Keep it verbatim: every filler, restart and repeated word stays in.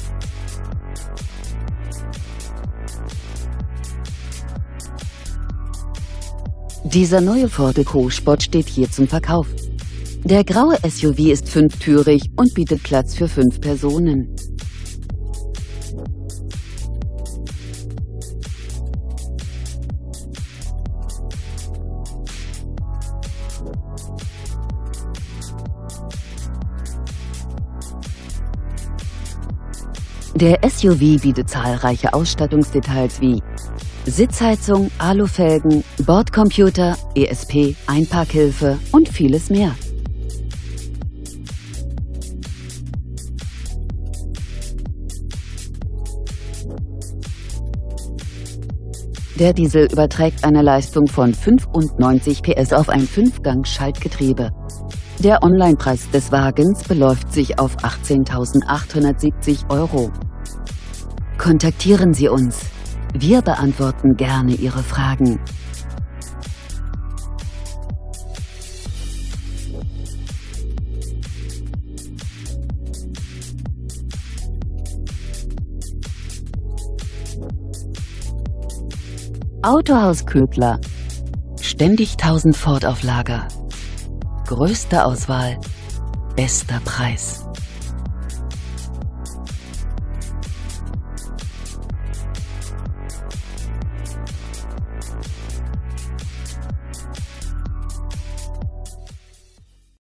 Dieser neue Ford EcoSport steht hier zum Verkauf. Der graue S U V ist fünftürig und bietet Platz für fünf Personen. Der S U V bietet zahlreiche Ausstattungsdetails wie Sitzheizung, Alufelgen, Bordcomputer, E S P, Einparkhilfe und vieles mehr. Der Diesel überträgt eine Leistung von fünfundneunzig P S auf ein Fünfgang-Schaltgetriebe. Der Onlinepreis des Wagens beläuft sich auf achtzehntausendachthundertsiebzig Euro. Kontaktieren Sie uns. Wir beantworten gerne Ihre Fragen. Autohaus Ködler. Ständig tausend Ford auf Lager. Größte Auswahl, bester Preis.